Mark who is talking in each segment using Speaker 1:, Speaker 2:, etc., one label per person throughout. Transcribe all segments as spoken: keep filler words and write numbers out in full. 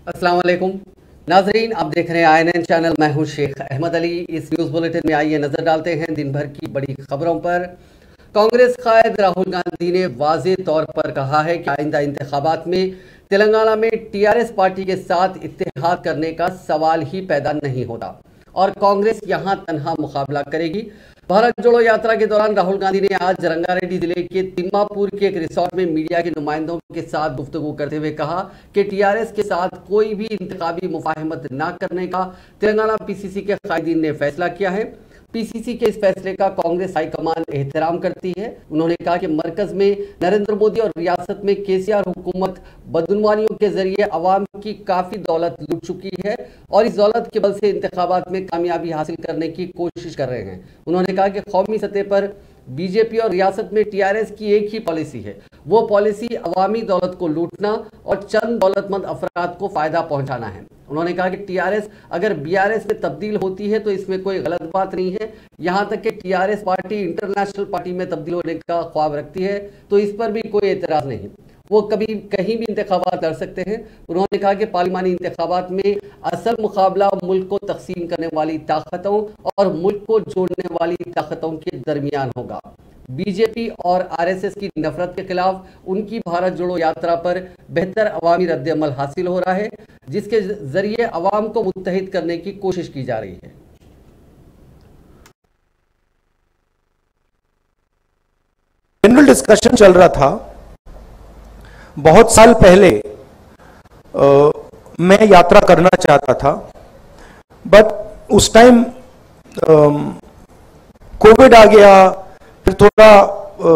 Speaker 1: अस्सलाम वालेकुम नाजरीन, आप देख रहे हैं आई एन एन चैनल। मैं हूं शेख अहमद अली। इस न्यूज़ बुलेटिन में आइए नज़र डालते हैं दिन भर की बड़ी खबरों पर। कांग्रेस कायद राहुल गांधी ने वाज़े तौर पर कहा है कि आइंदा इंतखाबात में तेलंगाना में टीआरएस पार्टी के साथ इत्तेहाद करने का सवाल ही पैदा नहीं होता और कांग्रेस यहां तनहा मुकाबला करेगी। भारत जोड़ो यात्रा के दौरान राहुल गांधी ने आज रंगारेड्डी जिले के तिम्मापुर के एक रिसोर्ट में मीडिया के नुमाइंदों के साथ गुफ्तगू करते हुए कहा कि टीआरएस के साथ कोई भी इंतखाबी मुफाहमत न करने का तेलंगाना पीसीसी के कायदीन ने फैसला किया है। पीसीसी के इस फैसले का कांग्रेस हाईकमान एहतराम करती है। उन्होंने कहा कि मरकज में नरेंद्र मोदी और रियासत में केसीआर हुकूमत बदगुमानियों के जरिए अवाम की काफी दौलत लूट चुकी है और इस दौलत के बल से इंतखाबात में कामयाबी हासिल करने की कोशिश कर रहे हैं। उन्होंने कहा कि कौमी सतह पर बीजेपी और रियासत में टीआरएस की एक ही पॉलिसी है, वो पॉलिसी अवामी दौलत को लूटना और चंद दौलतमंद अफराद को फायदा पहुंचाना है। उन्होंने कहा कि टीआरएस अगर बीआरएस में तब्दील होती है तो इसमें कोई गलत बात नहीं है। यहां तक कि टीआरएस पार्टी इंटरनेशनल पार्टी में तब्दील होने का ख्वाब रखती है तो इस पर भी कोई एतराज नहीं, वो कभी कहीं भी इंतखाबात लड़ सकते हैं। उन्होंने कहा कि पार्लिमानी इंतखाबात में असल मुकाबला मुल्क को तकसीम करने वाली ताकतों और मुल्क को जोड़ने वाली ताकतों के दरमियान होगा। बीजेपी और आरएसएस की नफरत के खिलाफ उनकी भारत जोड़ो यात्रा पर बेहतर अवामी रद्द-ए-अमल हासिल हो रहा है, जिसके जरिए अवाम को मुत्तहिद करने की कोशिश की जा रही है।
Speaker 2: जनरल डिस्कशन चल रहा था बहुत साल पहले। आ, मैं यात्रा करना चाहता था, बट उस टाइम कोविड आ गया, फिर थोड़ा आ,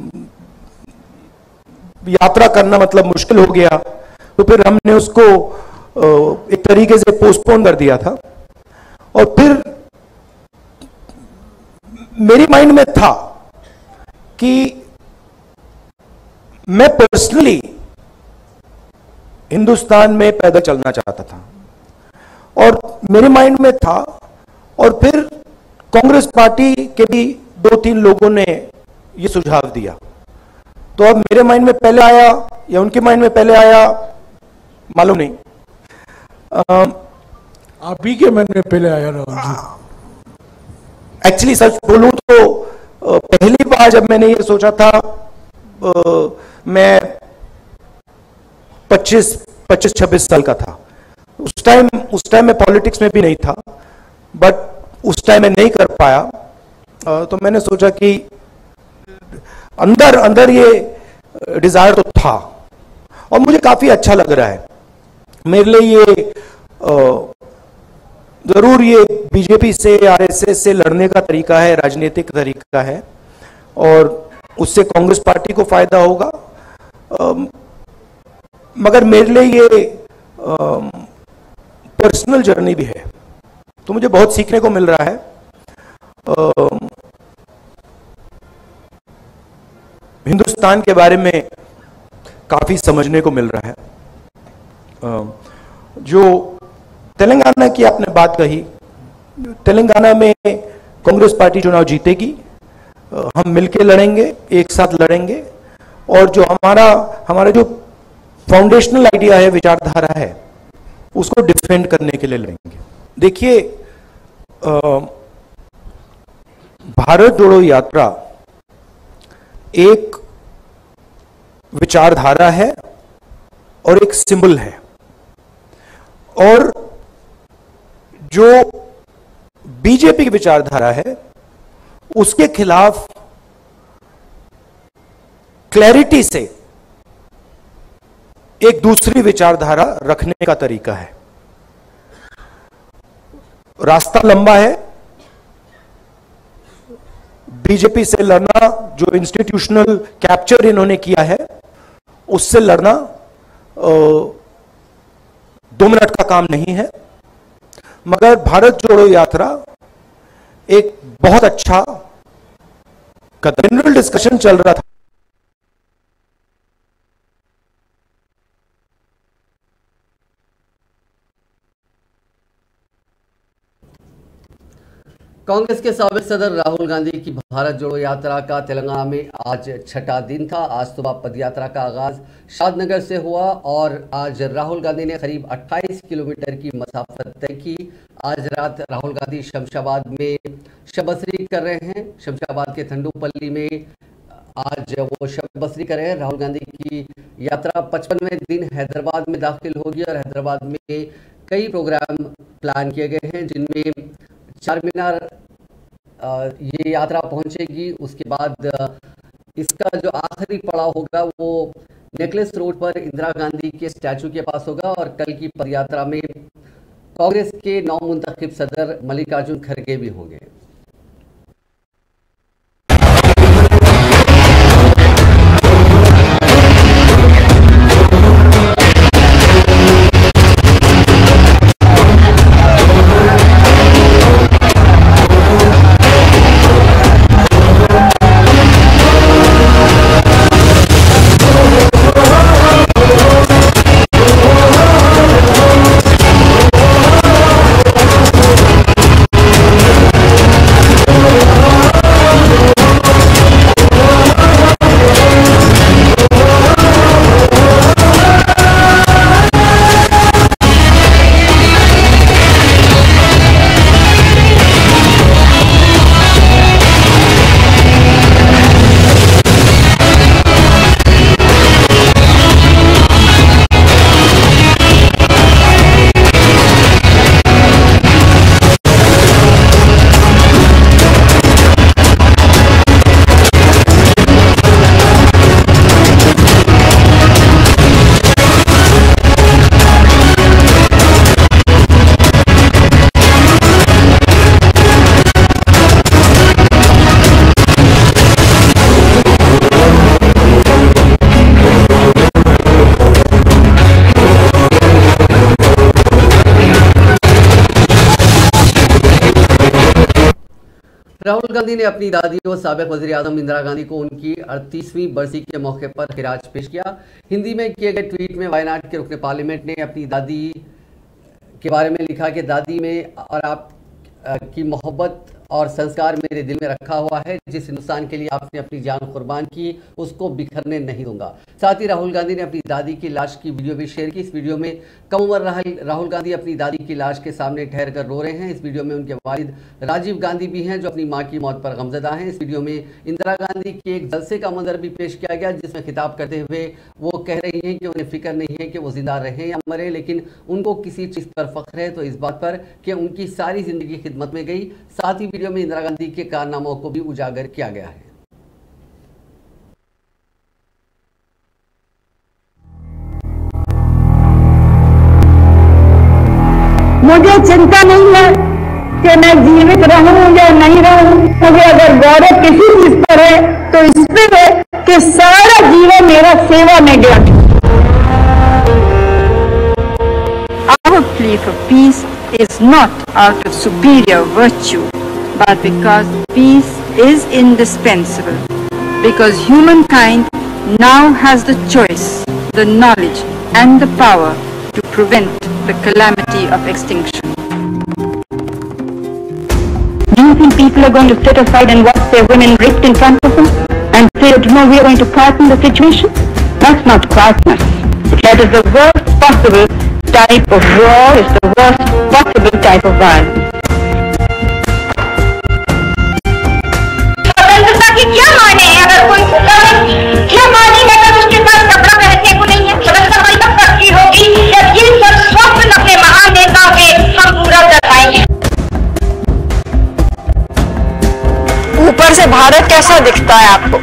Speaker 2: यात्रा करना मतलब मुश्किल हो गया, तो फिर हमने उसको आ, एक तरीके से पोस्टपोन कर दिया था। और फिर मेरी माइंड में था कि मैं पर्सनली हिंदुस्तान में पैदल चलना चाहता था और मेरे माइंड में था। और फिर कांग्रेस पार्टी के भी दो तीन लोगों ने यह सुझाव दिया, तो अब मेरे माइंड में पहले आया या उनके माइंड में पहले आया मालूम नहीं।
Speaker 3: आप ही के मन में पहले आया राहुल जी?
Speaker 2: एक्चुअली सच बोलूं तो पहली बार जब मैंने ये सोचा था, आ, मैं पच्चीस पच्चीस छब्बीस साल का था। उस टाइम उस टाइम मैं पॉलिटिक्स में भी नहीं था, बट उस टाइम मैं नहीं कर पाया। आ, तो मैंने सोचा कि अंदर अंदर ये डिजायर तो था और मुझे काफी अच्छा लग रहा है। मेरे लिए ये आ, जरूर ये बीजेपी से आरएसएस से लड़ने का तरीका है, राजनीतिक तरीका है और उससे कांग्रेस पार्टी को फायदा होगा। मगर मेरे लिए ये पर्सनल जर्नी भी है, तो मुझे बहुत सीखने को मिल रहा है। आ, हिंदुस्तान के बारे में काफी समझने को मिल रहा है। आ, जो तेलंगाना की आपने बात कही, तेलंगाना में कांग्रेस पार्टी चुनाव जीतेगी, हम मिलकर लड़ेंगे, एक साथ लड़ेंगे और जो हमारा हमारा जो फाउंडेशनल आइडिया है, विचारधारा है, उसको डिफेंड करने के लिए लड़ेंगे। देखिए, भारत जोड़ो यात्रा एक विचारधारा है और एक सिंबल है और जो बीजेपी की विचारधारा है उसके खिलाफ क्लैरिटी से एक दूसरी विचारधारा रखने का तरीका है। रास्ता लंबा है, बीजेपी से लड़ना, जो इंस्टीट्यूशनल कैप्चर इन्होंने किया है उससे लड़ना दो मिनट का काम नहीं है। मगर भारत जोड़ो यात्रा एक बहुत अच्छा कदम। जनरल डिस्कशन चल रहा था
Speaker 1: कांग्रेस के साबिक सदर राहुल गांधी की भारत जोड़ो यात्रा का तेलंगाना में आज छठा दिन था। आज सुबह पद यात्रा का आगाज शादनगर से हुआ और आज राहुल गांधी ने करीब अट्ठाईस किलोमीटर की मसाफत तय की। आज रात राहुल गांधी शमशाबाद में शबसरी कर रहे हैं। शमशाबाद के थंडूपल्ली में आज वो शबसरी कर रहे हैं। राहुल गांधी की यात्रा पचपनवें दिन हैदराबाद में दाखिल होगी और हैदराबाद में कई प्रोग्राम प्लान किए गए हैं, जिनमें चार मीनार ये यात्रा पहुंचेगी। उसके बाद इसका जो आखिरी पड़ाव होगा वो नेकलेस रोड पर इंदिरा गांधी के स्टैचू के पास होगा और कल की पदयात्रा में कांग्रेस के नौ मुंतखब सदर मल्लिकार्जुन खड़गे भी होंगे। राहुल गांधी ने अपनी दादी और साबिक वज़ीर आज़म इंदिरा गांधी को उनकी अड़तीसवीं बरसी के मौके पर खिराज पेश किया। हिंदी में किए गए ट्वीट में वायनाड के रुकन पार्लियामेंट ने अपनी दादी के बारे में लिखा कि दादी में और आप की मोहब्बत और संस्कार मेरे दिल में रखा हुआ है। जिस हिंदुस्तान के लिए आपने अपनी जान कुर्बान की उसको बिखरने नहीं दूंगा। साथ ही राहुल गांधी ने अपनी दादी की लाश की वीडियो भी शेयर की। इस वीडियो में कम उम्र राहुल गांधी अपनी दादी की लाश के सामने ठहर कर रो रहे हैं। इस वीडियो में उनके वालिद राजीव गांधी भी हैं जो अपनी मां की मौत पर गमजदा हैं। इस वीडियो में इंदिरा गांधी के एक जलसे का मंजर भी पेश किया गया, जिसमें खिताब करते हुए वो कह रही हैं कि उन्हें फिक्र नहीं है कि वो जिंदा रहें या मरे, लेकिन उनको किसी चीज़ पर फख्र है तो इस बात पर कि उनकी सारी जिंदगी खिदमत में गई। साथ ही वीडियो में इंदिरा गांधी के कारनामों को भी उजागर किया गया है।
Speaker 4: मुझे चिंता नहीं है कि मैं जीवित रहूं या नहीं रहूं। मुझे अगर गौरव किसी चीज पर है तो इस पे है कि सारा जीवन मेरा सेवा में गया।
Speaker 5: Our plea for peace is not out of superior virtue, but because peace is indispensable, because humankind now has the choice, the knowledge and the power to prevent the calamity of extinction.
Speaker 4: Do you think people are going to sit aside and watch their women raped in front of them and say, tomorrow we are going to quieten the situation? That's not quietness. That is the worst possible type of war, is the worst possible type of violence. स्वतंत्रता की क्या माने हैं? अगर कोई क्या माने अगर उसके पास कपड़ा पहनने को नहीं है? स्वतंत्रता हमारी तब तक की होगी जब ये सब स्वप्न अपने महान नेताओं के हम पूरा कर पाएंगे। ऊपर से भारत कैसा दिखता है आपको?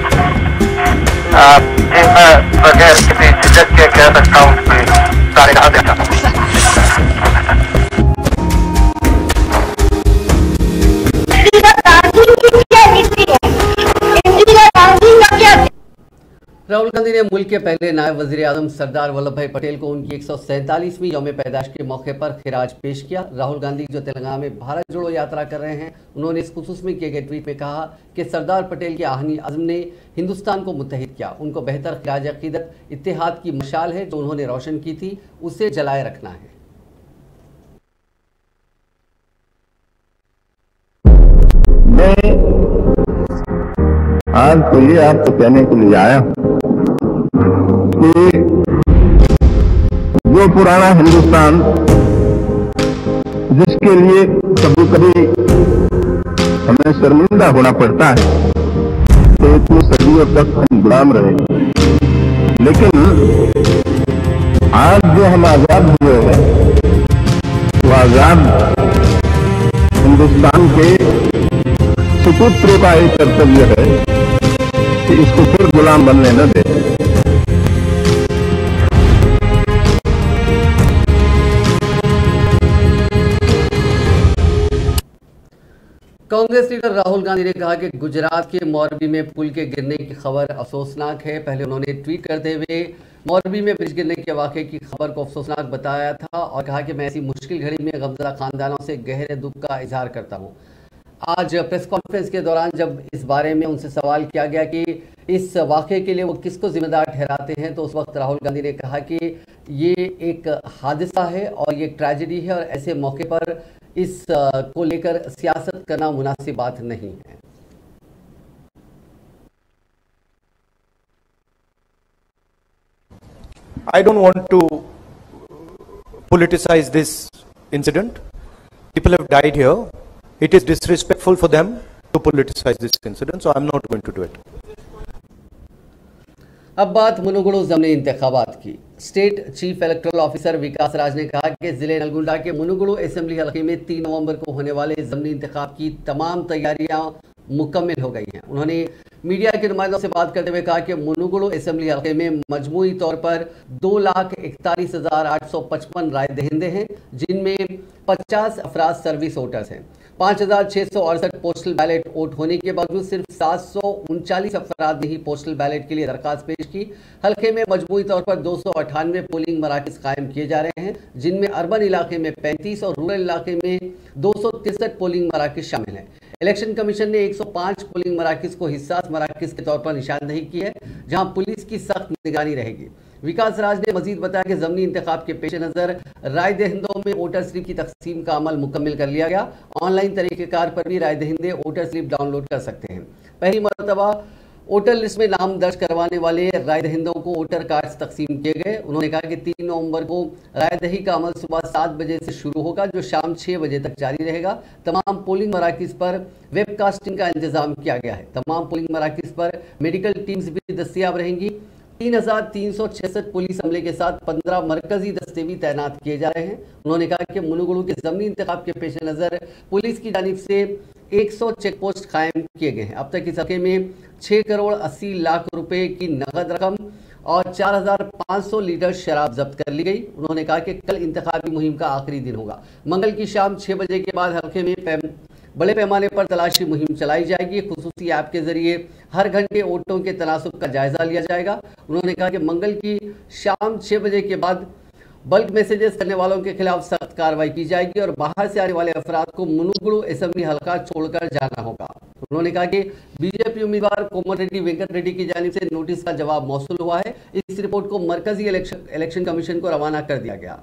Speaker 6: आप बगैर किसी झिझक के कह सकता हूँ सारे कहा देखा।
Speaker 1: राहुल गांधी ने मुल्क के पहले नायब वजीर आजम सरदार वल्लभ भाई पटेल को उनकी एक सौ सैंतालीसवीं यौम पैदाइश के मौके पर खिराज पेश किया। राहुल गांधी जो तेलंगाना में भारत जोड़ो यात्रा कर रहे हैं, उन्होंने इस खुसूस में किए गए ट्वीट में कहा कि सरदार पटेल के आहनी अज़्म ने हिंदुस्तान को मुत्तहिद किया। उनको बेहतर खिराज अक़ीदत इत्तेहाद की मशाल है जो उन्होंने रोशन की थी, उसे जलाए रखना है।
Speaker 7: आज तो ये आपको कहने के लिए आया कि जो पुराना हिंदुस्तान जिसके लिए कभी कभी हमें शर्मिंदा होना पड़ता है तो इतनी सदियों तक हम गुलाम रहे, लेकिन आज जो हम आजाद हुए हैं तो आजाद हिंदुस्तान के सुपुत्रों का एक कर्तव्य है कि इसको फिर गुलाम बनने न दे।
Speaker 1: कांग्रेस लीडर राहुल गांधी ने कहा कि गुजरात के मोरबी में पुल के गिरने की खबर अफसोसनाक है। पहले उन्होंने ट्वीट करते हुए मोरबी में ब्रिज गिरने के वाक़े की खबर को अफसोसनाक बताया था और कहा कि मैं ऐसी मुश्किल घड़ी में गमज़दा खानदानों से गहरे दुख का इजहार करता हूं। आज प्रेस कॉन्फ्रेंस के दौरान जब इस बारे में उनसे सवाल किया गया कि इस वाक़े के लिए वो किसको जिम्मेदार ठहराते हैं, तो उस वक्त राहुल गांधी ने कहा कि ये एक हादसा है और ये ट्रेजेडी है और ऐसे मौके पर इस को लेकर सियासत करना मुनासिब बात नहीं है।
Speaker 2: I don't want to politicize this incident. People have died here. It is disrespectful for them to politicize this incident, so I'm not going to do it.
Speaker 1: अब बात मुनुगुरु ज़मीनी इंतखाबात की। State chief electoral officer Vikas Raj ने कहा कि जिले नलगुंडा के मुनुगुरु असेंबली हलके में तीन नवंबर को होने वाले ज़मीनी इंतखाब की तमाम तैयारियां मुकम्मल हो गई हैं। उन्होंने मीडिया के नुमाइंदों से बात करते हुए कहा कि मुनुगुरु असेंबली हलके में मजमूई तौर पर दो लाख इकतालीस हजार आठ सौ पचपन राय दहिंदे हैं, जिनमें पचास अफराद सर्विस वोटर्स हैं। पाँच हजार छः सौ अड़सठ पोस्टल बैलेट वोट होने के बावजूद सिर्फ सात सौ उनचालीस अफराद ने ही पोस्टल बैलेट के लिए दरखास्त पेश की। हल्के में मजमूई तौर पर दो सौ अट्ठानवे पोलिंग मराकज कायम किए जा रहे हैं, जिनमें अर्बन इलाके में पैंतीस और रूरल इलाके में दो सौ तिरसठ पोलिंग मराकज शामिल हैं। इलेक्शन कमीशन ने एक सौ पाँच पोलिंग मराकज को हिस्सास मराकज के तौर पर निशानदही की है, जहां पुलिस की सख्त निगरानी रहेगी। विकास राज ने मजीद बताया कि ज़मीनी इंतखाब के पेश नज़र राय दहिंदों में वोटर स्लिप की तकसीम का अमल मुकम्मल कर लिया गया। ऑनलाइन तरीक़ेकार पर भी राय दहिंदे वोटर स्लिप डाउनलोड कर सकते हैं। पहली मरतबा वोटर लिस्ट में नाम दर्ज करवाने वाले राय दहिंदों को वोटर कार्ड्स तकसीम किए गए। उन्होंने कहा कि तीन नवंबर को राय दही का अमल सुबह सात बजे से शुरू होगा, जो शाम छः बजे तक जारी रहेगा। तमाम पोलिंग मराकज पर वेबकास्टिंग का इंतजाम किया गया है। तमाम पोलिंग मराकज पर मेडिकल टीम्स भी दस्तियाब रहेंगी। तीन हजार तीन सौ छियासठ पुलिस अमले के साथ पंद्रह मरकजी दस्ते भी तैनात किए जा रहे हैं। उन्होंने कहा कि मुनुगुरु के ज़मीनी इंतखाब के पेश नज़र पुलिस की जानिब से एक सौ चेक पोस्ट कायम किए गए हैं। अब तक इस हल्के में छः करोड़ अस्सी लाख रुपए की नकद रकम और चार हजार पाँच सौ लीटर शराब जब्त कर ली गई। उन्होंने कहा कि कल इंतखाबी मुहिम का आखिरी दिन होगा। मंगल की शाम छः बजे के बाद हल्के में बड़े पैमाने पर तलाशी मुहिम चलाई जाएगी। खुसूसी ऐप के जरिए हर घंटे वोटों के तनासुब का जायजा लिया जाएगा। उन्होंने कहा कि मंगल की शाम छः बजे के बाद बल्क मैसेजेस करने वालों के खिलाफ सख्त कार्रवाई की जाएगी और बाहर से आने वाले अफराद को मुनुगुरु असेंबली हल्का छोड़कर जाना होगा। उन्होंने कहा कि बीजेपी उम्मीदवार कोमल रेड्डी वेंकट रेड्डी की जानिब से नोटिस का जवाब मौसूल हुआ है। इस रिपोर्ट को मरकजी इलेक्शन इलेक्शन कमीशन को रवाना कर दिया गया।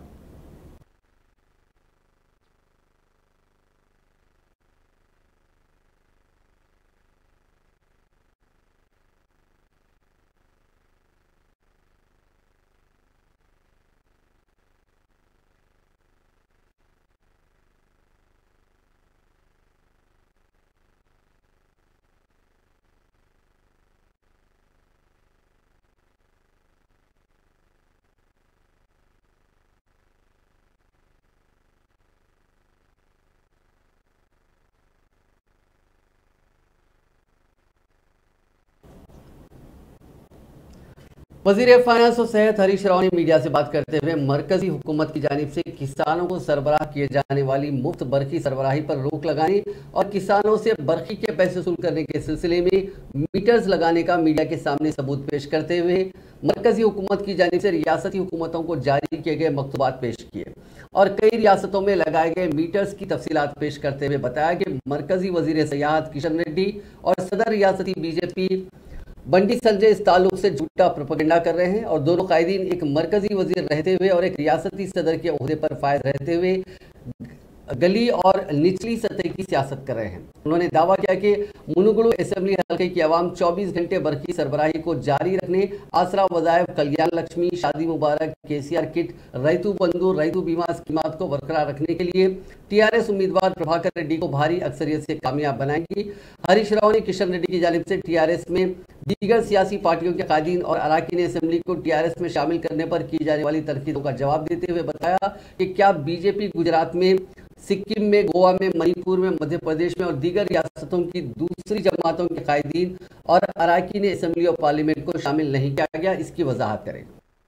Speaker 1: वज़ीर फाइनेंस और सेहत हरीश राव ने मीडिया से बात करते हुए मरकजी हुकूमत की जानिब से किसानों को सरबराह किए जाने वाली मुफ्त बरखी सरबराही पर रोक लगाने और किसानों से बरखी के पैसे वसूल करने के सिलसिले में मीटर्स लगाने का मीडिया के सामने सबूत पेश करते हुए मरकजी हुकूमत की जानिब से रियासती हुकूमतों को जारी किए गए मकतूबात पेश किए और कई रियासतों में लगाए गए मीटर्स की तफसीलात पेश करते हुए बताया कि मरकजी वज़ीर सयाहत किशन रेड्डी और सदर रियासती बीजेपी बंडी संजय इस ताल्लुक से झूठा प्रोपेगेंडा कर रहे हैं और दोनों कायदीन एक मरकजी वजीर रहते हुए और एक रियासती सदर के ओहदे पर फायद रहते हुए गली और निचली सतह की सियासत कर रहे हैं। उन्होंने दावा किया कि मुनुगुरु असेंबली हल्के की आवाम चौबीस घंटे बरकी सरबराही को जारी रखने, आसरा वज़ाइफ, कल्याण लक्ष्मी, शादी मुबारक, केसीआर किट, रैतु बंधु, रैतु बीमा स्कीमात को बरकरार रखने के लिए टीआरएस उम्मीदवार प्रभाकर रेड्डी को भारी अक्सरियत से कामयाब बनाएंगी। हरीश राव ने किशन रेड्डी की जानिब से टीआरएस में दीगर सियासी पार्टियों के कायदीन और अरकान असेंबली को टीआरएस में शामिल करने पर की जाने वाली तनकीदों का जवाब देते हुए बताया कि क्या बीजेपी गुजरात में, सिक्किम में, गोवा में, मणिपुर में, मध्य प्रदेश में और दीगर रियासतों की दूसरी जमातों के कायदीन और अरकान असेंबली और पार्लियामेंट को शामिल नहीं किया गया, इसकी वजाहत करें।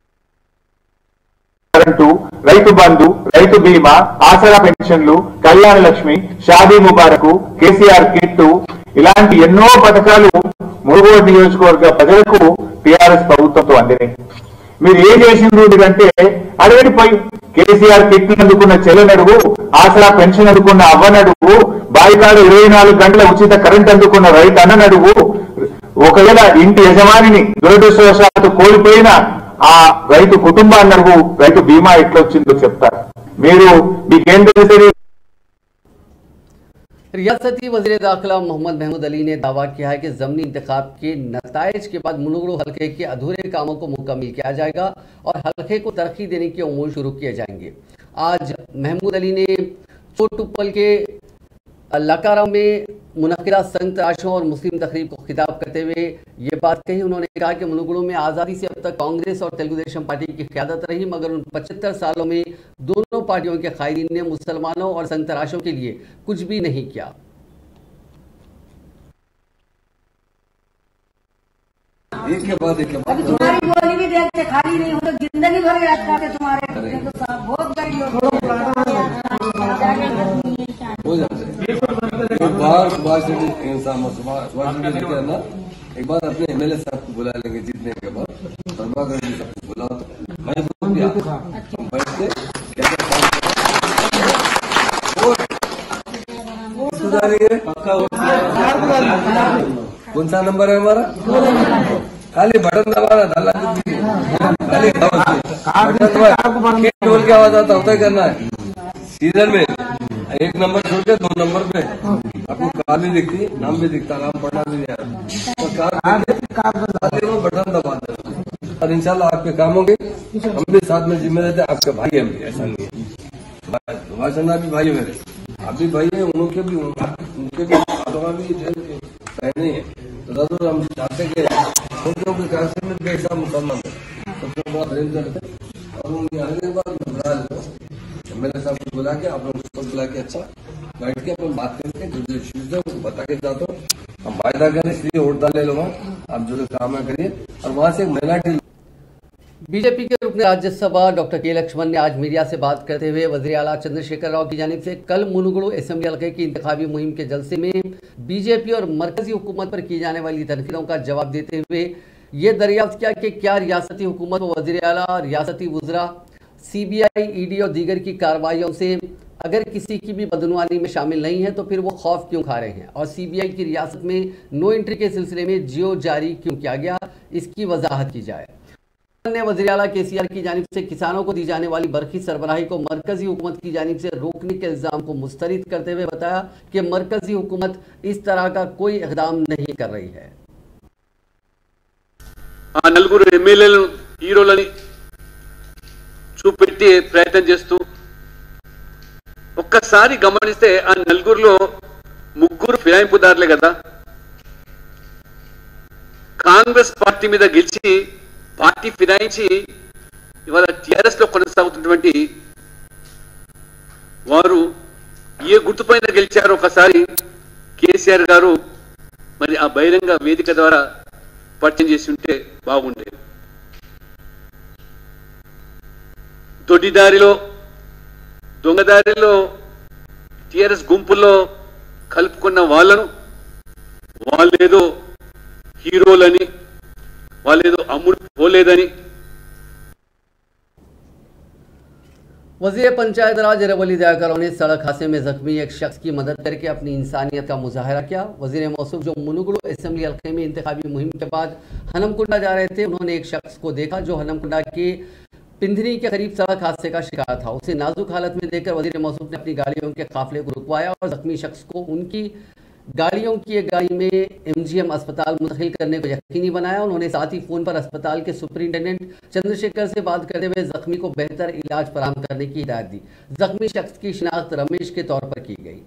Speaker 8: రైతు బంధు, రైతు బీమా, ఆసరా పెన్షన్లు, కళ్యాణ లక్ష్మి, షాదీ ముబారకు, కేసీఆర్ కిట్టు ఇలాంటి ఎన్నో పథకాలు మునుగోడు నియోజకవర్గ ప్రజలకు టీఆర్ఎస్ ప్రభుత్వంతో అందినాయి. మీరు ఏం చేసిండ్రు అంటే అడగడి పోయి కేసీఆర్ కిట్లు అందుకున్న చెల్లెనడుగు, ఆసరా పెన్షన్ అందుకున్న అవ్వనడుగు, బాయికాడు ఇరవై నాలుగు గంటల ఉచిత కరెంట్ అందుకున్న రైతు అన్ననడుగు, ఒకవేళ ఇంటి యజమానిని దురదృష్టవశాత్తు కోల్పోయిన ఆ రైతు కుటుంబాన్ని అడుగు, రైతు బీమా ఎట్లా వచ్చిందో చెప్తారు. మీరు మీకేం తెలిసేది?
Speaker 1: रियासती वज़ीर दाखिला मोहम्मद महमूद अली ने दावा किया है कि ज़मीनी इंतखाब के नताइज के बाद मुनुगुरु हल्के के अधूरे कामों को मुकम्मल किया जाएगा और हल्के को तरक्की देने के उमूर शुरू किए जाएंगे। आज महमूद अली ने चोटुप्पल के लकारा में मुनक़िदा संत राशों और मुस्लिम तकरीब को खिताब करते हुए ये बात कही। उन्होंने कहा कि मुनुगुरु में आज़ादी से अब तक कांग्रेस और तेलुगु देशम पार्टी की क़यादत रही, मगर उन पचहत्तर सालों में दोनों पार्टियों के कायदीन ने मुसलमानों और संत राशों के लिए कुछ भी नहीं किया।
Speaker 9: एक के बाद एक के बाद
Speaker 10: अभी तुम्हारी गोली भी देख के खाली नहीं हो तो जिंदगी भर याद करते तुम्हारे तो बहुत गरीब लोग
Speaker 9: हो जाते एक बार सुभाष चंद्र के ना एक बार अपने एमएलए साहब को बुला लेंगे जीतने के बाद, प्रभाकर रेड्डी साहब को बुलाओ तो मैं बोल दिया हम बैठ के क्या सुधारेंगे। कौन सा नंबर है हमारा? खाली बटन दबाना, डाला खाली बटन ढोल की आवाज आता होता करना है। सीजन में एक नंबर छोड़ के दो नंबर पे आपको कार भी दिखती, नाम भी दिखता, नाम पढ़ना भी नहीं आता, तो कार वो बटन दबा दे और इंशाल्लाह आपके काम होंगे। हम भी साथ में जिम्मे रहते, आपके भाई हम भी, ऐसा नहीं है। सुभाष चंद्र भी भाई मेरे, आप भी भाई है, उनके भी उनके भी भी नहीं है। तो दादू हम चाहते कि काश्मीर में ऐसा मुसलमान है सबसे बहुत रेंज करते और उनके आने के बाद बुला लेते मेरे साहब को बुला के आप लोग उसको बुला के अच्छा बैठ के अपन बात करके जो जो इश्यूज है उसको बता के जाता हूँ। हम वायदा करें इसलिए वोट डाल ले लूंगा, आप जो काम है करिए। और वहां से एक माइनॉरिटी
Speaker 1: बीजेपी के रुकन राज्यसभा डॉक्टर के लक्ष्मण ने आज मीडिया से बात करते हुए वज़ीर आला चंद्रशेखर राव की जानिब से कल मुनुगुरु असेंबली हल्के की इंतखाबी मुहिम के जलसे में बीजेपी और मरकजी हुकूमत पर की जाने वाली तनकीदों का जवाब देते हुए ये दरियाफ्त किया कि क्या रियासती हुकूमत व वज़ीर आला, रियासती वुज़रा, सीबीआई, ईडी और दीगर की कार्रवाइयों से अगर किसी की भी बदनवानी में शामिल नहीं है तो फिर वो खौफ क्यों खा रहे हैं और सीबीआई की रियासत में नो एंट्री के सिलसिले में जियो जारी क्यों किया गया, इसकी वजाहत की जाए। ने वज़ीर आला केसीआर की जानिब से किसानों को दी जाने वाली बरखी सरबराही को मरकजी हुकूमत की जानिब से रोकने के इल्ज़ाम को मुस्तरद करते हुए बताया कि मरकजी हुकूमत इस तरह का कोई इक़दाम नहीं कर रही है।
Speaker 11: నలుగురు ఎమ్మెల్యేలు హీరోలని చూపెట్టి ప్రయత్నం చేస్తూ ఒక్కసారి గమనిస్తే ఆ నలుగురులో ముగ్గురు ఫిరాయింపుదారులే కదా. కాంగ్రెస్ పార్టీ మీద గెలిచి పార్టీ ఫిరాయించి ఇవాళ టిఆర్ఎస్ లో కొనసాగుతున్నటువంటి వారు ఏ గుర్తుపైన గెలిచారో ఒకసారి కేసీఆర్ గారు మరి ఆ బహిరంగ వేదిక ద్వారా పరిచయం చేసి ఉంటే బాగుండేది. దొడ్డిదారిలో దొంగదారిలో టిఆర్ఎస్ గుంపుల్లో కలుపుకున్న వాళ్ళను వాళ్ళేదో హీరోలని వాళ్ళేదో అమ్ముడు పోలేదని.
Speaker 1: वज़ीर पंचायत राज रवली दयाकरों ने सड़क हादसे में जख्मी एक शख्स की मदद करके अपनी इंसानियत का मुजाहरा किया। वज़ीर मौसूफ जो मुनुगुरु असेंबली हल्के में इंतखाबी मुहिम के बाद हनमकुंडा जा रहे थे, उन्होंने एक शख्स को देखा जो हनमकुंडा के पिंधनी के करीब सड़क हादसे का शिकार था। उसे नाजुक हालत में देखकर वजीर मौसूफ ने अपनी गाड़ियों के काफिले को रुकवाया और जख्मी शख्स को उनकी गाड़ियों की एक गाड़ी में एमजीएम अस्पताल मुंतकिल करने को यकीनी बनाया। उन्होंने साथ ही फोन पर अस्पताल के सुपरिंटेंडेंट चंद्रशेखर से बात करते हुए जख्मी को बेहतर इलाज फराहम करने की हिदायत दी। जख्मी शख्स की शिनाख्त रमेश के तौर पर की गई।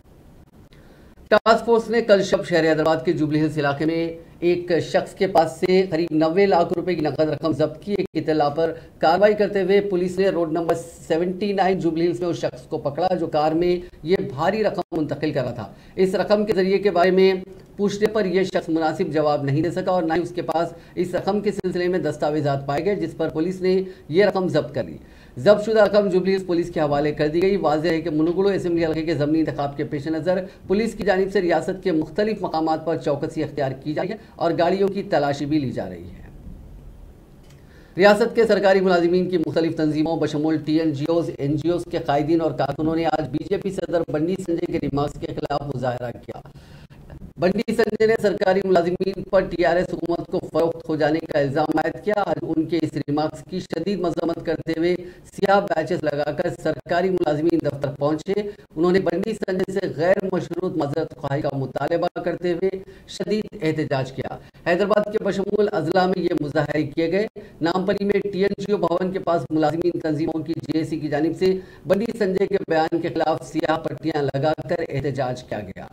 Speaker 1: टास्क फोर्स ने कल शब शहर हैदराबाद के जुबली हिल्स इलाके में एक शख्स के पास से करीब नब्बे लाख रुपए की नकद रकम जब्त की। एक इत्तला पर कार्रवाई करते हुए पुलिस ने रोड नंबर उन्यासी जुबली हिल्स में उस शख्स को पकड़ा जो कार में ये भारी रकम मुंतकिल कर रहा था। इस रकम के जरिए के बारे में पूछने पर यह शख्स मुनासिब जवाब नहीं दे सका और न ही उसके पास इस रकम के सिलसिले में दस्तावेजात पाए गए, जिस पर पुलिस ने यह रकम जब्त कर ली। जब्त शुदा रकम जुबली हिल्स पुलिस के हवाले कर दी गई। वाज़ेह है कि मुनुगुलो असेंबली हल्के के ज़मीनी इंतखाब के पेश नज़र पुलिस की जानिब से रियासत के मुख्तलिफ मकामात पर चौकसी अख्तियार की जा रही है और गाड़ियों की तलाशी भी ली जा रही है। रियासत के सरकारी मुलाजिमीन की मुख्तलिफ तंजीमों बशमूल टी एन जी ओज एन जी ओज के कायदीन और कारकुनों ने आज बीजेपी सदर बंडी संजय के रिमार्क्स के खिलाफ मुजाहरा किया। बंडी संजय ने सरकारी मुलाजिमीन पर टीआरएस हुकूमत को फरोख्त हो जाने का इल्जाम आयद किया। आज उनके इस रिमार्क्स की शदीद मजम्मत करते हुए सियाह बैचेस लगाकर सरकारी मुलाजिमीन दफ्तर पहुंचे। उन्होंने बंडी संजय से गैर मशरूत मजरत ख्वाही का मुतालबा करते हुए शदीद एहतजाज किया। हैदराबाद के बशमूल अजला में ये मुजाहरे किए गए। नामपली में टी एन जी ओ भवन के पास मुलाजिमीन तंजीमों की जे ए सी की जानिब से बंडी संजय के बयान के खिलाफ सियाह पट्टियां लगाकर एहतजाज किया गया।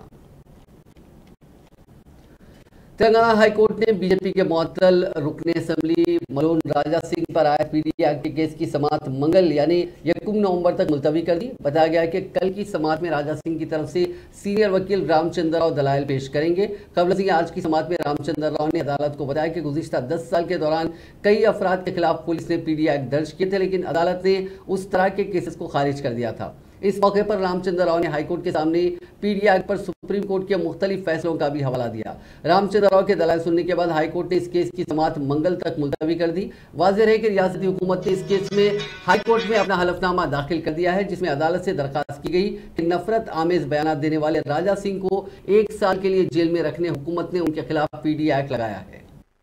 Speaker 1: तेलंगाना हाईकोर्ट ने बीजेपी के मुअत्तल रुकने असेंबली मलोन राजा सिंह पर आए पीडी एक्ट के केस की समाअत मंगल यानी यकम नवंबर तक मुलतवी कर दी। बताया गया कि कल की समाअत में राजा सिंह की तरफ से सीनियर वकील रामचंद्र राव दलाइल पेश करेंगे। कबल सिंह आज की समाअत में रामचंद्र राव ने अदालत को बताया कि गुज़िश्ता दस साल के दौरान कई अफराद के खिलाफ पुलिस ने पीडी एक्ट दर्ज किए थे, लेकिन अदालत ने उस तरह के केसेस को खारिज कर दिया था। इस मौके पर रामचंद्र राव ने हाईकोर्ट के सामने पीडी एक्ट पर सुप्रीम कोर्ट के मुख्तलिफ फैसलों का भी हवाला दिया। रामचंद्र राव के दलाइल सुनने के बाद हाईकोर्ट ने इस केस की समाअत मंगल तक मुलतवी कर दी। वाज़ेह है कि रियासती हुकूमत ने इस केस में हाईकोर्ट में अपना हलफनामा दाखिल कर दिया है, जिसमें अदालत से दरखास्त की गई कि नफरत आमेज बयान देने वाले राजा सिंह को एक साल के लिए जेल में रखने हुकूमत ने उनके खिलाफ पीडी एक्ट लगाया है।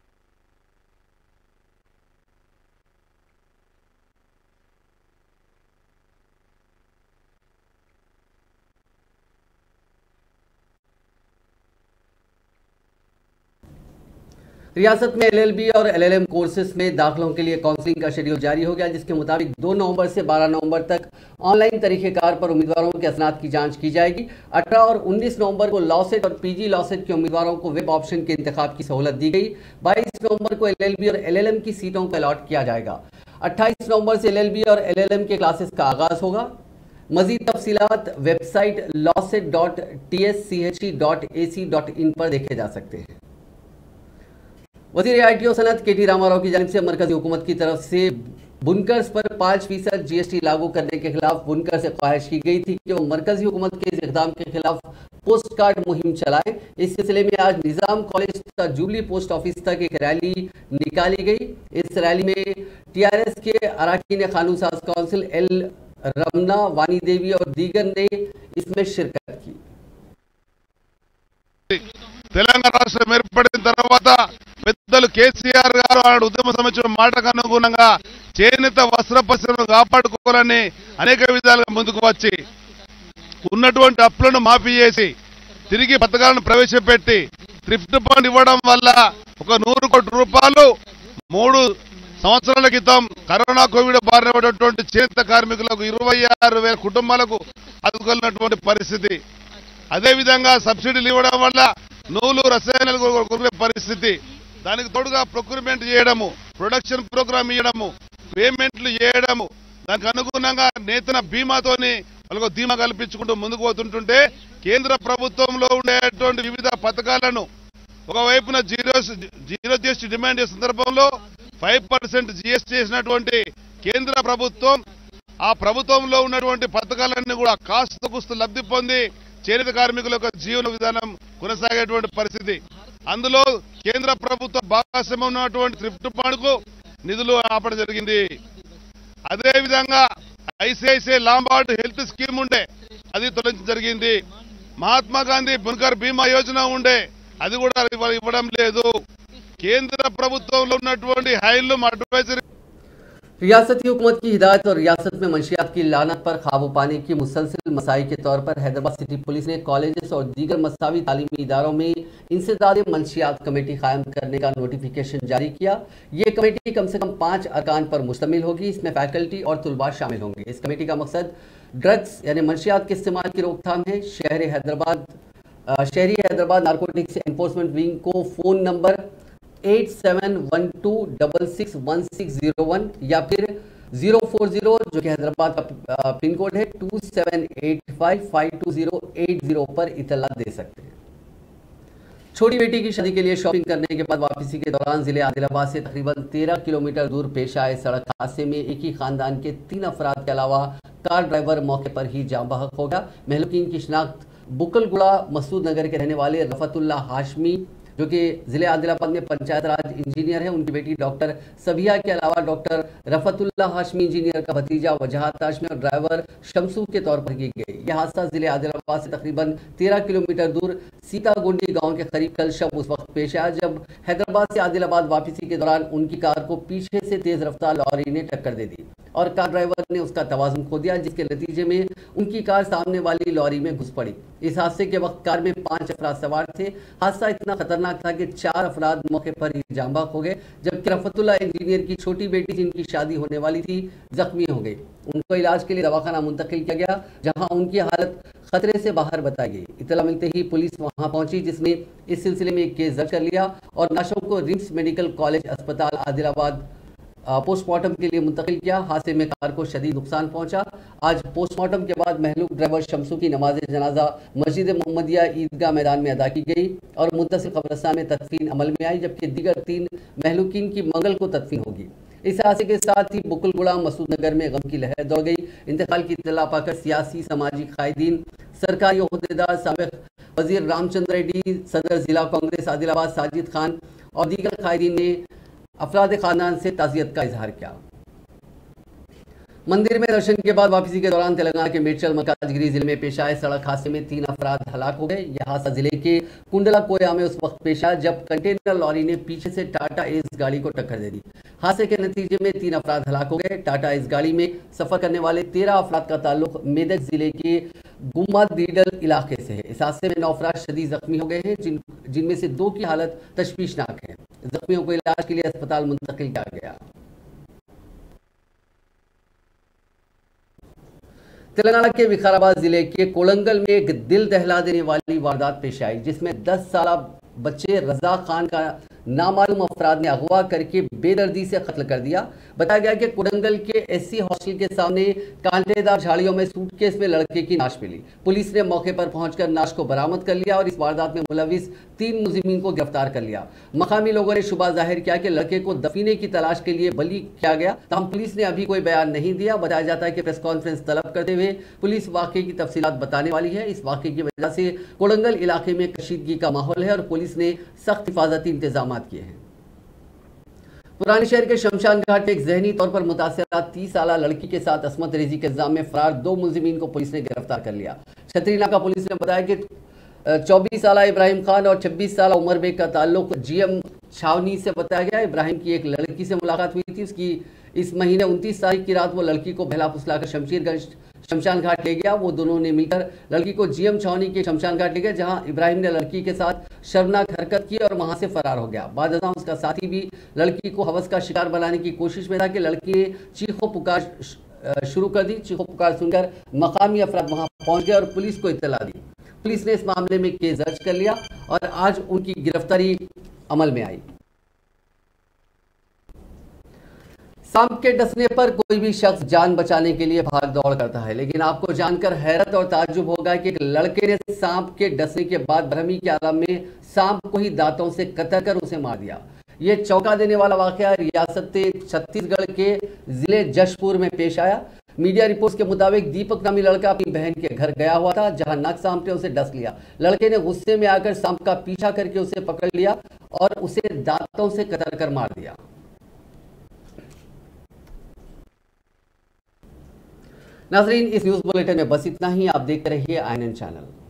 Speaker 1: रियासत में एलएलबी और एलएलएम कोर्सेज में दाखिलों के लिए काउंसलिंग का शेड्यूल जारी हो गया, जिसके मुताबिक दो नवंबर से बारह नवंबर तक ऑनलाइन तरीक़ेकार पर उम्मीदवारों के असनाद की जांच की जाएगी। अठारह और उन्नीस नवंबर को लॉ सेट और पीजी लॉ सेट के उम्मीदवारों को वेब ऑप्शन के इंतखाब की सहूलत दी गई। बाईस नवंबर को एलएलबी और एलएलएम की सीटों को अलॉट किया जाएगा। अट्ठाईस नवंबर से एलएलबी और एलएलएम के क्लासेस का आगाज होगा। मजीद तफसीलात website LAWCET dot T S C H E dot A C dot in पर देखे जा सकते हैं। वज़ीर आई टी ओ सनत के टी रामाराव की जानिब से मरकजी हुकूमत की तरफ से बुनकर्स पर पाँच फीसद जी एस टी लागू करने के खिलाफ बुनकर से ख्वाहिश की गई थी कि वो मरकजी हुकूमत के इस इक़दाम के खिलाफ पोस्ट कार्ड मुहिम चलाएं। इस सिलसिले में आज निज़ाम कॉलेज का जुबली पोस्ट ऑफिस तक एक रैली निकाली गई। इस रैली में टी आर एस के अरकान कानून साज काउंसिल एल रमना, वानी देवी और दीगर ने इसमें शिरकत की।
Speaker 12: తెలంగాణ రాష్ట్రం ఏర్పడిన తర్వాత పెద్దలు కేసీఆర్ గారు ఆనాడు ఉద్యమ సంబంధించిన మాటకు అనుగుణంగా చేనేత వస్త్ర పరిశ్రమను కాపాడుకోవాలని అనేక విధాలుగా ముందుకు వచ్చి ఉన్నటువంటి అప్పులను మాఫీ చేసి తిరిగి పథకాలను ప్రవేశపెట్టి థ్రిఫ్ట్ ఫండ్ ఇవ్వడం వల్ల ఒక నూరు కోట్ల రూపాయలు మూడు సంవత్సరాల క్రితం కరోనా కోవిడ్ బారిన పడినటువంటి చేనేత కార్మికులకు ఇరవై ఆరు వేల కుటుంబాలకు ఆదుకున్నటువంటి పరిస్థితి. అదేవిధంగా సబ్సిడీలు ఇవ్వడం వల్ల నూలు రసాయనాలు కొనుక్కునే పరిస్థితి, దానికి తోడుగా ప్రొక్యూర్మెంట్ చేయడము, ప్రొడక్షన్ ప్రోగ్రామ్ ఇవ్వడము, పేమెంట్లు చేయడము, దానికి అనుగుణంగా నేతన బీమాతోని వాళ్ళకు ధీమా కల్పించుకుంటూ ముందుకు పోతుంటుంటే కేంద్ర ప్రభుత్వంలో ఉండేటువంటి వివిధ పథకాలను ఒకవైపున జీరో జీరో జిఎస్టీ డిమాండ్ చేసే సందర్భంలో ఫైవ్ పర్సెంట్ జిఎస్టీ చేసినటువంటి కేంద్ర ప్రభుత్వం ఆ ప్రభుత్వంలో ఉన్నటువంటి పథకాలన్నీ కూడా కాస్త కుస్తు లబ్ధి పొంది చేనేత కార్మికుల యొక్క జీవన విధానం కొనసాగేటువంటి పరిస్థితి. అందులో కేంద్ర ప్రభుత్వ భాగస్వామ్యం ఉన్నటువంటి థ్రిఫ్ట్ ఫండ్ కు నిధులు ఆపడం జరిగింది. అదేవిధంగా ఐసిఐసిఐ లాంబార్డ్ హెల్త్ స్కీమ్ ఉండే అది తొలగించడం జరిగింది. మహాత్మా గాంధీ బున్కర్ బీమా యోజన ఉండే అది కూడా ఇవ్వడం లేదు. కేంద్ర ప్రభుత్వంలో ఉన్నటువంటి హైలూమ్ అడ్వైజరీ
Speaker 1: रियासती हुकूमत की हिदायत और रियासत में मंशियात की लानत पर काबू पाने की मुसलसिल मसाई के तौर पर हैदराबाद सिटी पुलिस ने कॉलेजेस और दीगर मसावी तालीमी इदारों में इंसदाद मंशियात कमेटी कायम करने का नोटिफिकेशन जारी किया। ये कमेटी कम से कम पाँच अरकान पर मुश्तमिल होगी। इसमें फैकल्टी और तुलबा शामिल होंगे। इस कमेटी का मकसद ड्रग्स यानी मंशियात के इस्तेमाल की रोकथाम है। शहरी हैदराबाद शहरी हैदराबाद नारकोटिक्स एनफोर्समेंट विंग को phone number eight seven one two double six one six zero one या फिर जीरो फोर जीरो जो कि हैदराबाद का पिन कोड है two seven eight five five two zero eight zero पर इतला दे सकते हैं। छोटी बेटी की शादी के लिए शॉपिंग करने के बाद वापसी के दौरान जिले आदिलाबाद से तकरीबन तेरह किलोमीटर दूर पेश आए सड़क हादसे में एक ही खानदान के तीन अफराद के अलावा कार ड्राइवर मौके पर ही जाँ बहक हो गया। महलूकीन की शिनाख्त बुकलगुड़ा मसूद नगर के रहने वाले रफतुल्ला हाशमी जो कि जिले आदिलाबाद में पंचायत राज इंजीनियर है, उनकी बेटी डॉक्टर सबिया के अलावा डॉक्टर रफतुल्ला हाशमी इंजीनियर का भतीजा वजहात हाशमी और ड्राइवर शमसू के तौर पर की गई। यह हादसा जिले आदिलाबाद से तकरीबन तेरह किलोमीटर दूर सीतागुंडी गांव के करीब कल शब उस वक्त पेश आया जब हैदराबाद से आदिलाबाद वापसी के दौरान उनकी कार को पीछे से तेज रफ्तार लॉरी ने टक्कर दे दी और कार ड्राइवर ने उसका तवाज़ुन खो दिया, जिसके नतीजे में उनकी कार सामने वाली लॉरी में घुस पड़ी। इस हादसे के वक्त कार में पांच अफराद सवार थे। हादसा इतना खतरनाक था कि चार अफराद मौके पर ही जाँ बहक हो गए, जबकि रफतुल्ला इंजीनियर की छोटी बेटी जिनकी शादी होने वाली थी जख्मी हो गई। उनको इलाज के लिए दवाखाना मुंतकिल किया गया जहां उनकी हालत खतरे से बाहर बताई गई। इतला मिलते ही पुलिस वहां पहुंची जिसने इस सिलसिले में एक केस दर्ज कर लिया और लाशों को रिम्स मेडिकल कॉलेज अस्पताल आदिलाबाद पोस्टमार्टम के लिए मुंतकिल किया। हादसे में कार को शदीद नुकसान पहुंचा। आज पोस्टमार्टम के बाद महलूक ड्राइवर शमसू की नमाज जनाजा मस्जिद मोहम्मदिया ईदगाह मैदान में अदा की गई और मुंतसिल कब्रिस्तान में तदफीन अमल में आई, जबकि दीगर तीन महलूकीन की मंगल को तदफीन होगी। इस हादसे के साथ ही बुकुलगुड़ा मसूद नगर में गम की लहर दौड़ गई। इंतकाल की इत्तला पाकर सियासी समाजी कायदीन, सरकारी ओहदेदार, साबिक वजीर रामचंद्र रेड्डी, सदर जिला कांग्रेस आदिलाबाद साजिद खान और दीगर कायदीन ने अफराद खानदान से ताज़ियत का इजहार किया। मंदिर में दर्शन के बाद वापसी के दौरान तेलंगाना के मेडचल मलकाजगिरी जिले में पेश आए सड़क हादसे में तीन अफराद हलाक हो गए। यह हादसा जिले के कुंडला कोया में उस वक्त पेश आया जब कंटेनर लॉरी ने पीछे से टाटा एस गाड़ी को टक्कर दे दी। हादसे के नतीजे में तीन अफराद हलाक हो गए। टाटा एस गाड़ी में सफर करने वाले तेरह अफराद का ताल्लुक मेदक जिले के गुम्मादीडल इलाके से है। इस हादसे में नौ अफराद शदीद जख्मी हो गए हैं, जिन जिनमें से दो की हालत तशवीशनाक है। जख्मियों को इलाज के लिए अस्पताल मुंतकिल किया गया। तेलंगाना के विकाराबाद जिले के कोलंगल में एक दिल दहला देने वाली वारदात पेश आई जिसमें दस साल बच्चे रजा खान का नामालूम अफराद ने अगवा करके बेदर्दी से कत्ल कर दिया। बताया गया कि कोडंगल के एससी हॉस्टल के सामने कांटेदार झाड़ियों में सूटकेस में लड़के की नाश मिली। पुलिस ने मौके पर पहुंचकर नाश को बरामद कर लिया और इस वारदात में मुलविस तीन मुलजिमीन को गिरफ्तार कर लिया। मकामी लोगों ने शुबा जाहिर किया कि लड़के को दफीने की तलाश के लिए बली किया गया, तमाम पुलिस ने अभी कोई बयान नहीं दिया। बताया जाता है कि प्रेस कॉन्फ्रेंस तलब करते हुए पुलिस वाकये की तफसीलात बताने वाली है। इस वाकये की वजह से कोडंगल इलाके में कशीदगी का माहौल है और पुलिस ने सख्त हिफाजती इंतजाम किए हैं। पुराने शहर के शमशान घाट में एक जहनी तौर पर मुतासरा तीस साल लड़की के साथ असमत रेजी के इल्जाम में फरार दो मुलजिमीन को पुलिस ने गिरफ्तार कर लिया। छतरी नाका पुलिस ने बताया कि चौबीस साल इब्राहिम खान और छब्बीस साल उमर बेग का ताल्लुक जीएम छावनी से बताया गया। इब्राहिम की एक लड़की से मुलाकात हुई थी। उसकी इस महीने उनतीस तारीख की रात वो लड़की को बहला फुसलाकर शमशीरगंज शमशान घाट ले गया। वो दोनों ने मिलकर लड़की को जीएम छावनी के शमशान घाट ले गए, जहां इब्राहिम ने लड़की के साथ शर्मनाक हरकत की और वहां से फरार हो गया। बाद में उसका साथी भी लड़की को हवस का शिकार बनाने की कोशिश में था कि लड़की ने चीखों पुकार शुरू कर दी। चीखों पुकार सुनकर मकामी अफराद वहां पहुंच गए और पुलिस को इत्तला दी। पुलिस ने इस मामले में केस दर्ज कर लिया और आज उनकी गिरफ्तारी अमल में आई। सांप के डसने पर कोई भी शख्स जान बचाने के लिए भाग दौड़ करता है, लेकिन आपको जानकर हैरत और ताज्जुब होगा कि एक लड़के ने सांप के डसने के बाद भ्रमी के आलम में सांप को ही दांतों से कतर कर उसे मार दिया। ये चौंका देने वाला वाकया रियासत छत्तीसगढ़ के जिले जशपुर में पेश आया। मीडिया रिपोर्ट्स के मुताबिक दीपक नामी लड़का अपनी बहन के घर गया हुआ था, जहां नाग सांप ने उसे डस लिया। लड़के ने गुस्से में आकर सांप का पीछा करके उसे पकड़ लिया और उसे दांतों से कतर कर मार दिया। नाजरीन, इस न्यूज बुलेटिन में बस इतना ही। आप देखते रहिए आई एन एन चैनल।